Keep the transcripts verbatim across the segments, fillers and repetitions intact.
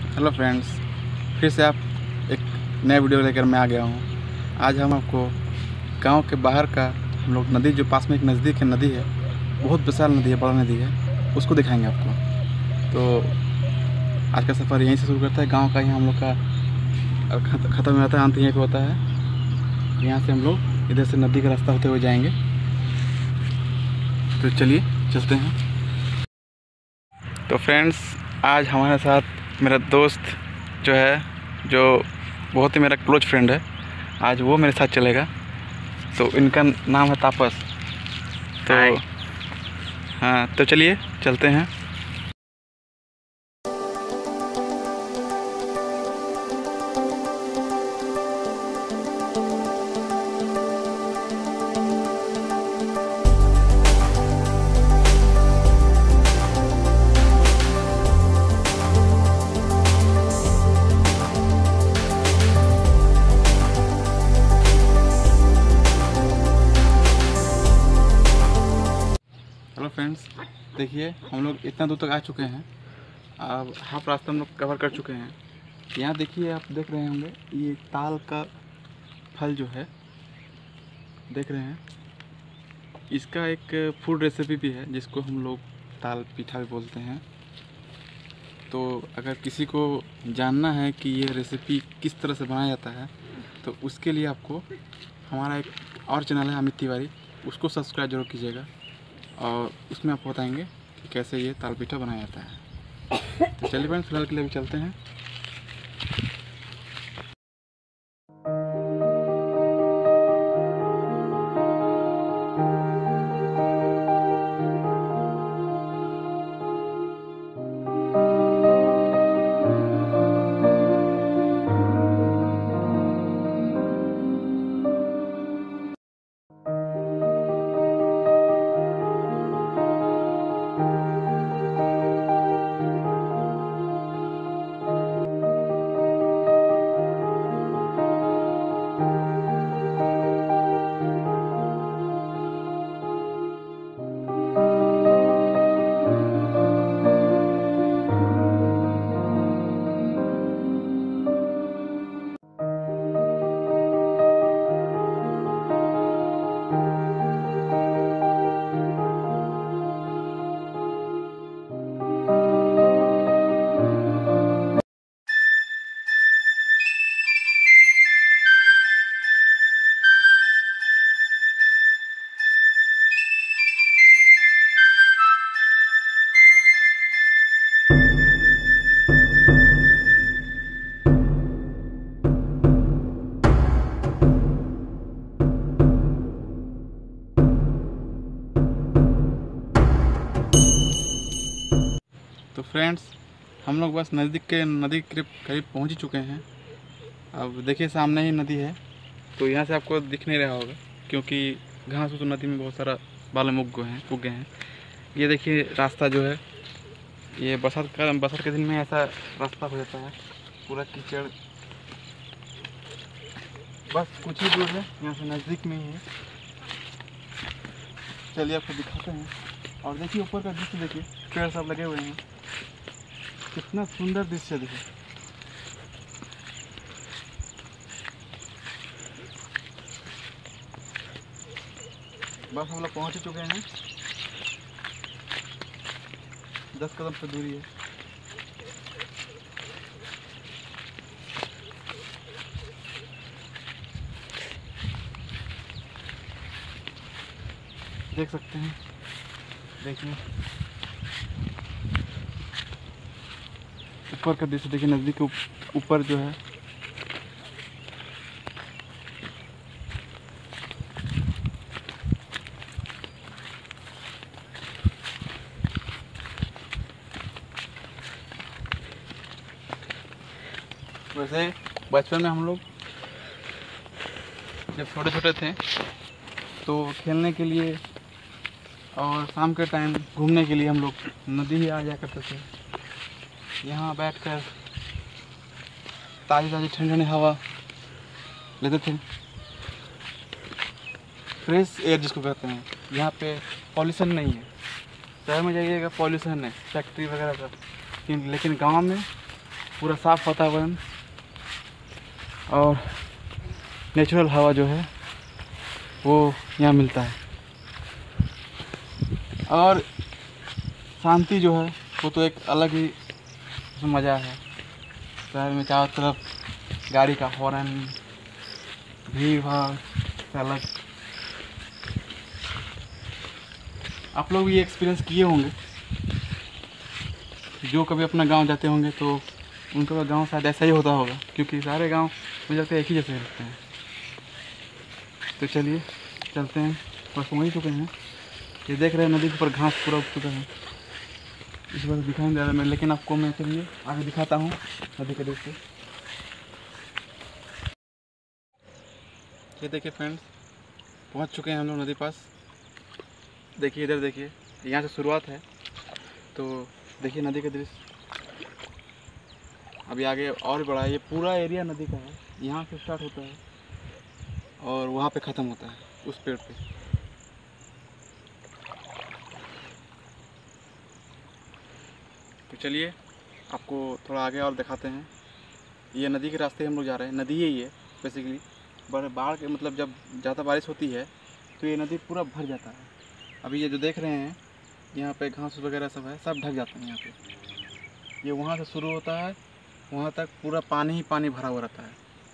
Hello friends, फिर से आप एक नया वीडियो लेकर मैं आ गया हूँ। आज हम आपको गांव के बाहर का हम लोग नदी, जो पास में एक नज़दीक है नदी है, बहुत विशाल नदी है, बड़ा नदी है, उसको दिखाएंगे आपको। तो आज का सफ़र यहीं से शुरू करता है। गांव का ही हम लोग का ख़त्म हो जाता है, अंत यहीं पे होता है। यहाँ से हम लोग इधर से नदी का रास्ता होते हुए जाएंगे। तो चलिए चलते हैं। तो फ्रेंड्स, आज हमारे साथ मेरा दोस्त जो है, जो बहुत ही मेरा क्लोज फ्रेंड है, आज वो मेरे साथ चलेगा। तो इनका नाम है तापस। तो हाँ, तो चलिए चलते हैं। हेलो फ्रेंड्स, देखिए हम लोग इतना दूर तक आ चुके हैं। अब हाफ रास्ता हम लोग कवर कर चुके हैं। यहाँ देखिए, आप देख रहे होंगे ये ताल का फल जो है, देख रहे हैं। इसका एक फूड रेसिपी भी है जिसको हम लोग ताल पीठा भी बोलते हैं। तो अगर किसी को जानना है कि ये रेसिपी किस तरह से बनाया जाता है, तो उसके लिए आपको हमारा एक और चैनल है अमित तिवारी, उसको सब्सक्राइब जरूर कीजिएगा। और उसमें आपको बताएंगे कि कैसे ये ताल पीठा बनाया जाता है। तो चलिए फ्रेंड्स, फिलहाल के लिए भी चलते हैं। तो फ्रेंड्स, हम लोग बस नज़दीक के नदी के करीब पहुंच ही चुके हैं। अब देखिए सामने ही नदी है। तो यहाँ से आपको दिख नहीं रहा होगा क्योंकि घास तो नदी में बहुत सारा बालू उग गए हैं उग गए हैं ये देखिए रास्ता जो है, ये बरसात का बरसात के दिन में ऐसा रास्ता हो जाता है, पूरा कीचड़। बस कुछ ही दूर है, यहाँ से नज़दीक में ही है। चलिए आपको दिखाते हैं। और देखिए ऊपर का दृश्य, देखिए पेड़ सब लगे हुए हैं, कितना सुंदर दृश्य देखिए। बस हम लोग पहुँच चुके हैं, दस कदम से दूरी है। देख सकते हैं, देखिए ऊपर का दृश्य देखिए, नदी के ऊपर जो है वैसे बचपन में हम लोग जब छोटे छोटे थे तो खेलने के लिए और शाम के टाइम घूमने के लिए हम लोग नदी ही आ जाया करते थे। यहाँ बैठकर ताज़ी ताज़ी ठंडी ठंडी हवा लेते थे। फ्रेश एयर जिसको कहते हैं। यहाँ पे पॉल्यूशन नहीं है। शहर में जाइएगा पॉल्यूशन है, फैक्ट्री वगैरह का, लेकिन गांव में पूरा साफ वातावरण और नेचुरल हवा जो है वो यहाँ मिलता है। और शांति जो है वो तो एक अलग ही मज़ा है। शहर में चारों तरफ गाड़ी का हॉर्न, भीड़ भाड़ अलग। आप लोग भी ये एक्सपीरियंस किए होंगे, जो कभी अपना गांव जाते होंगे तो उनका गांव शायद ऐसा ही होता होगा, क्योंकि सारे गांव मुझे लगता है एक ही जैसे लगते हैं। तो चलिए चलते हैं, बस वहीं चुके हैं। ये देख रहे हैं नदी के ऊपर घास पूरा उग चुका है, इस बार दिखाई नहीं दे रहा मैं, लेकिन आपको मैं चलिए आगे दिखाता हूँ नदी के दृश्य। ये देखिए फ्रेंड्स, पहुँच चुके हैं हम लोग नदी पास। देखिए इधर देखिए, यहाँ से शुरुआत है तो देखिए नदी का दृश्य। अभी आगे और बड़ा है, ये पूरा एरिया नदी का है। यहाँ से स्टार्ट होता है और वहाँ पे ख़त्म होता है उस पेड़ पे। तो चलिए आपको थोड़ा आगे और दिखाते हैं। ये नदी के रास्ते हम लोग जा रहे हैं, नदी ही है बेसिकली। बड़े बाढ़ के मतलब जब ज़्यादा बारिश होती है तो ये नदी पूरा भर जाता है। अभी ये जो देख रहे हैं यहाँ पे घास वगैरह सब है, सब ढक जाते हैं यहाँ पे। ये वहाँ से शुरू होता है, वहाँ तक पूरा पानी ही पानी भरा हुआ रहता है।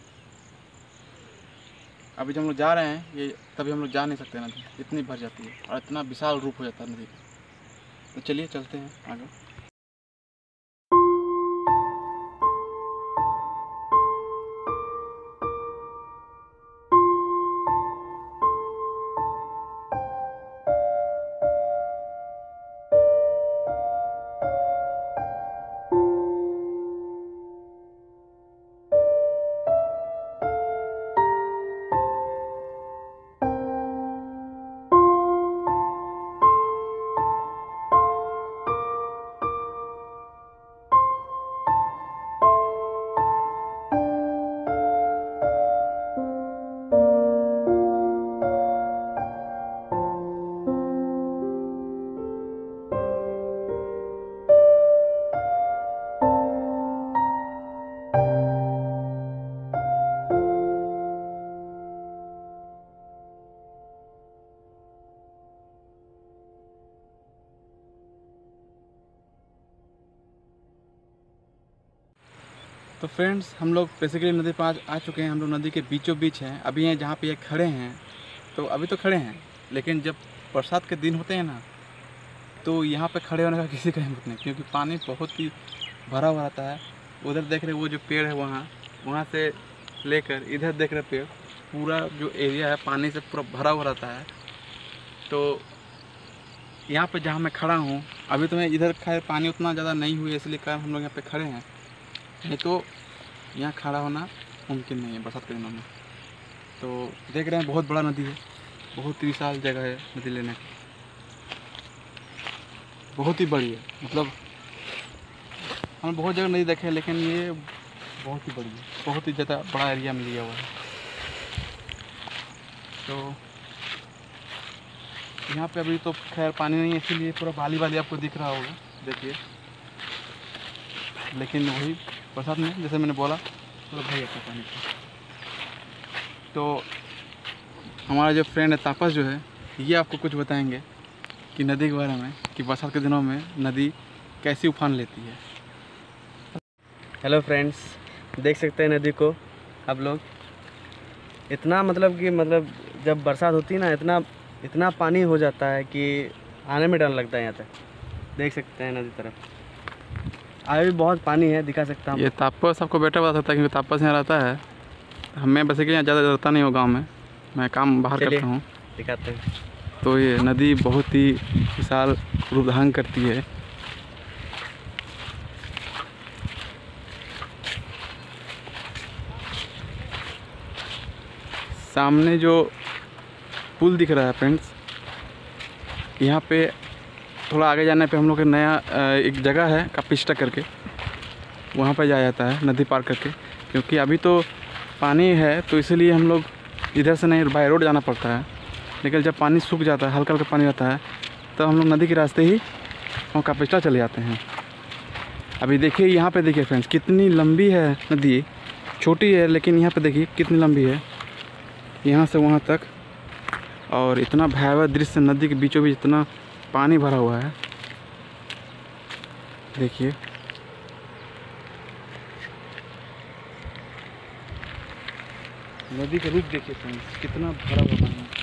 अभी जब हम लोग जा रहे हैं ये तभी हम लोग जा नहीं सकते, नदी इतनी भर जाती है और इतना विशाल रूप हो जाता है नदी का। तो चलिए चलते हैं आगे। तो फ्रेंड्स हम लोग बेसिकली नदी पर आ चुके हैं। हम लोग नदी के बीचों बीच हैं। अभी हैं जहाँ पे ये खड़े हैं, तो अभी तो खड़े हैं, लेकिन जब बरसात के दिन होते हैं ना तो यहाँ पे खड़े होने का किसी का हिम्मत नहीं, क्योंकि पानी बहुत ही भरा हुआ रहता है। उधर देख रहे वो जो पेड़ है वहाँ वहाँ से लेकर इधर देख रहे पेड़, पूरा जो एरिया है पानी से पूरा भरा हुआ रहता है। तो यहाँ पे जहाँ मैं खड़ा हूँ अभी तो मैं इधर खैर पानी उतना ज़्यादा नहीं हुई, इसलिए कारण हम लोग यहाँ पे खड़े हैं, नहीं तो यहाँ खड़ा होना मुमकिन नहीं है बरसात के दिनों में। तो देख रहे हैं बहुत बड़ा नदी है, बहुत ही विशाल जगह है नदी लेने की, बहुत ही बड़ी है। मतलब हम बहुत जगह नदी देखे हैं, लेकिन ये बहुत ही बड़ी है, बहुत ही ज़्यादा बड़ा एरिया में लिया हुआ है। तो यहाँ पे अभी तो खैर पानी नहीं है, इसीलिए पूरा बाली बाली आपको दिख रहा होगा, देखिए। लेकिन वही बरसात में जैसे मैंने बोला पूरा भर जाता है पानी का। तो हमारा जो फ्रेंड है तापस जो है, ये आपको कुछ बताएंगे कि नदी के बारे में, कि बरसात के दिनों में नदी कैसी उफान लेती है। हेलो फ्रेंड्स, देख सकते हैं नदी को आप लोग। इतना मतलब कि मतलब जब बरसात होती है ना, इतना इतना पानी हो जाता है कि आने में डर लगता है। यहाँ तक देख सकते हैं नदी तरफ आगे भी बहुत पानी है, दिखा सकता हूँ। ये तापस आपको बेटर बता सकता है, क्योंकि तापस यहाँ रहता है। हमें बस कि यहाँ ज़्यादा रहता नहीं हो गाँव में, मैं काम बाहर करता हूँ। दिखाते हैं। तो ये नदी बहुत ही विशाल रूप धारण करती है। सामने जो पुल दिख रहा है फ्रेंड्स, यहाँ पे थोड़ा आगे जाने पे हम लोग के नया एक जगह है कापिस्टा करके, वहाँ पे जाया जाता है नदी पार करके। क्योंकि अभी तो पानी है तो इसलिए हम लोग इधर से नहीं बाय रोड जाना पड़ता है, लेकिन जब पानी सूख जाता है, हल्का हल्का पानी रहता है, तो हम लोग नदी के रास्ते ही वहाँ कापिस्टा चले जाते हैं। अभी देखिए यहाँ पे देखिए फ्रेंड्स कितनी लंबी है नदी। छोटी है लेकिन यहाँ पे देखिए कितनी लंबी है, यहाँ से वहाँ तक। और इतना भयावह दृश्य, नदी के बीचों बीच इतना पानी भरा हुआ है। देखिए नदी का रूप देखिए फ्रेंड्स, कितना भरा हुआ पानी है।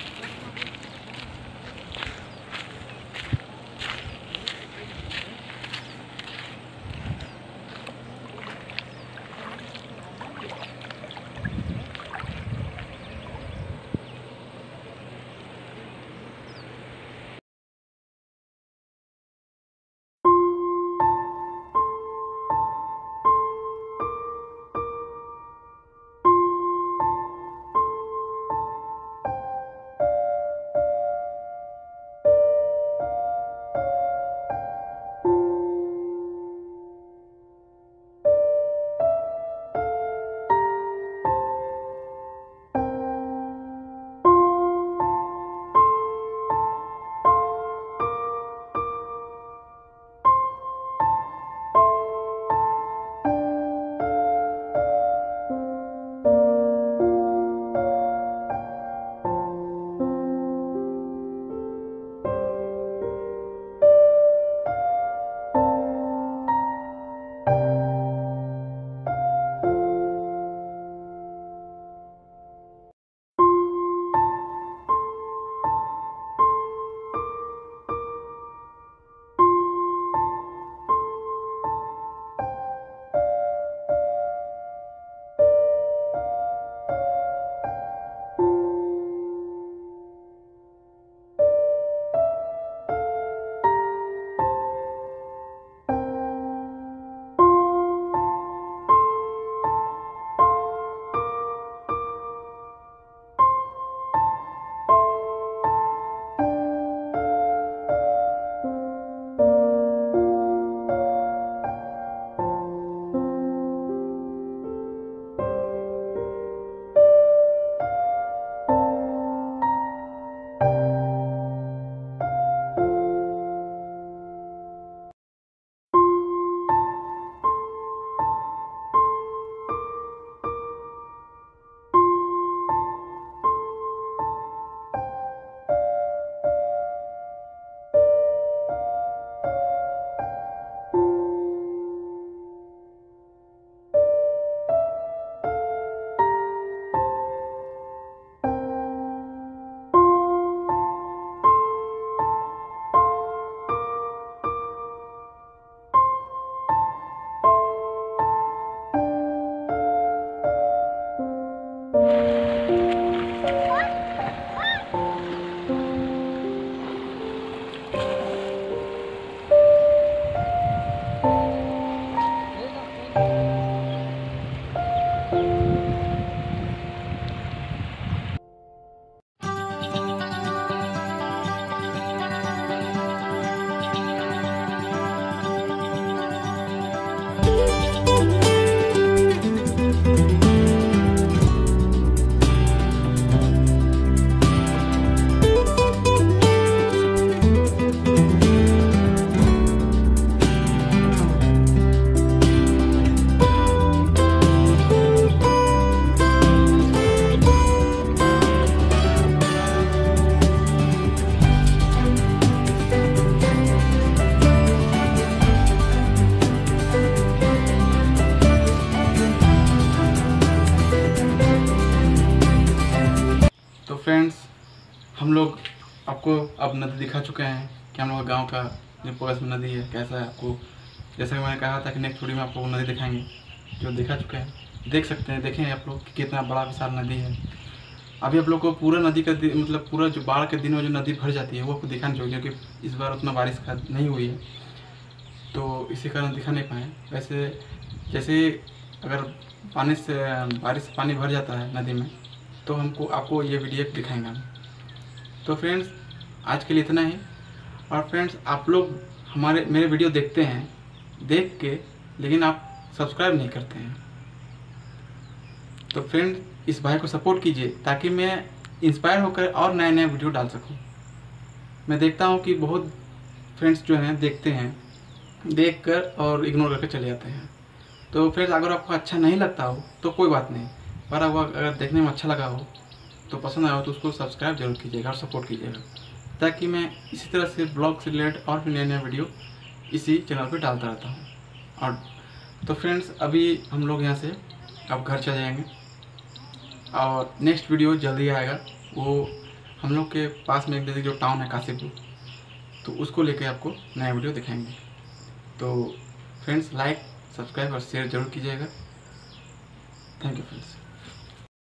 फ्रेंड्स, हम लोग आपको अब नदी दिखा चुके हैं कि हम लोग गांव का जो पड़ोस में नदी है कैसा है। आपको जैसा कि मैंने कहा था कि नेक्स्ट वीडियो में आपको नदी दिखाएंगे, जो दिखा चुके हैं। देख सकते हैं, देखें आप लोग कि कितना बड़ा विशाल नदी है। अभी आप लोग को पूरा नदी का मतलब पूरा जो बाढ़ के दिन में जो नदी भर जाती है वो आपको दिखा नहीं चाहिए, क्योंकि इस बार उतना बारिश का नहीं हुई है, तो इसी कारण दिखा नहीं पाए। वैसे जैसे अगर पानी से बारिश से पानी भर जाता है नदी में तो हमको आपको ये वीडियो दिखाएंगे हम। तो फ्रेंड्स, आज के लिए इतना ही। और फ्रेंड्स, आप लोग हमारे मेरे वीडियो देखते हैं, देख के लेकिन आप सब्सक्राइब नहीं करते हैं। तो फ्रेंड्स, इस भाई को सपोर्ट कीजिए ताकि मैं इंस्पायर होकर और नए नए वीडियो डाल सकूं। मैं देखता हूं कि बहुत फ्रेंड्स जो हैं देखते हैं, देख कर और इग्नोर करके चले जाते हैं। तो फ्रेंड्स अगर आपको अच्छा नहीं लगता हो तो कोई बात नहीं, पर आपको अगर देखने में अच्छा लगा हो तो पसंद आया हो तो उसको सब्सक्राइब जरूर कीजिएगा और सपोर्ट कीजिएगा, ताकि मैं इसी तरह से ब्लॉग से रिलेटेड और भी नए नए वीडियो इसी चैनल पर डालता रहता हूँ। और तो फ्रेंड्स अभी हम लोग यहाँ से अब घर चले जाएंगे और नेक्स्ट वीडियो जल्दी आएगा। वो हम लोग के पास में एक जैसे जो टाउन है काशीपुर, तो उसको लेके आपको नया वीडियो दिखाएंगे। तो फ्रेंड्स लाइक सब्सक्राइब और शेयर जरूर कीजिएगा। Thank you friends.